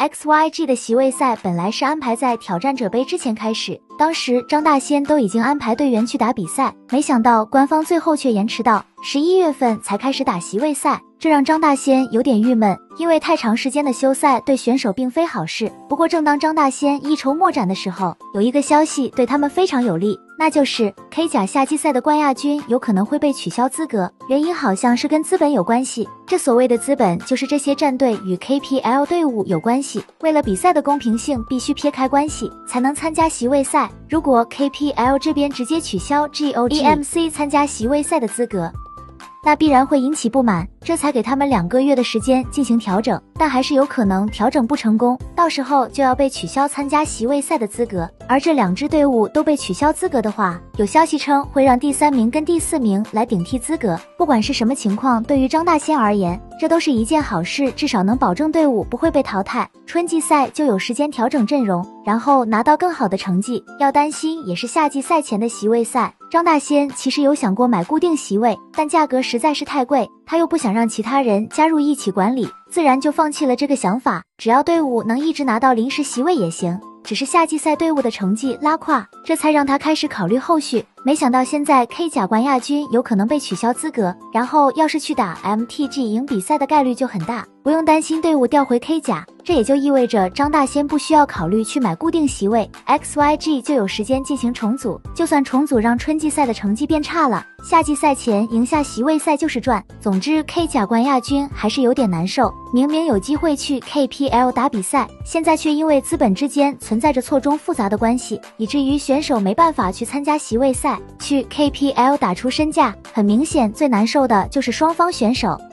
XYG 的席位赛本来是安排在挑战者杯之前开始，当时张大仙都已经安排队员去打比赛，没想到官方最后却延迟到11月份才开始打席位赛，这让张大仙有点郁闷，因为太长时间的休赛对选手并非好事。不过正当张大仙一筹莫展的时候，有一个消息对他们非常有利，那就是 K 甲夏季赛的冠亚军有可能会被取消资格，原因好像是跟资本有关系。这所谓的资本就是这些战队与 KPL 队伍有关系，为了比赛的公平性必须撇开关系才能参加席位赛，如果 KPL 这边直接取消 GOGMC 参加席位赛的资格，那必然会引起不满，这才给他们2个月的时间进行调整，但还是有可能调整不成功，到时候就要被取消参加席位赛的资格。而这2支队伍都被取消资格的话，有消息称会让第3名跟第4名来顶替资格。不管是什么情况，对于张大仙而言，这都是一件好事，至少能保证队伍不会被淘汰，春季赛就有时间调整阵容，然后拿到更好的成绩。要担心也是夏季赛前的席位赛，张大仙其实有想过买固定席位，但价格实在是太贵，他又不想让其他人加入一起管理，自然就放弃了这个想法。只要队伍能一直拿到临时席位也行，只是夏季赛队伍的成绩拉胯，这才让他开始考虑后续。没想到现在 K 甲冠亚军有可能被取消资格，然后要是去打 MTG 赢比赛的概率就很大，不用担心队伍调回 K 甲，这也就意味着张大仙不需要考虑去买固定席位， XYG 就有时间进行重组，就算重组让春季赛的成绩变差了，夏季赛前赢下席位赛就是赚。总之 K 甲冠亚军还是有点难受，明明有机会去 KPL 打比赛，现在却因为资本之间存在着错综复杂的关系，以至于选手没办法去参加席位赛，去 KPL 打出身价。很明显最难受的就是双方选手。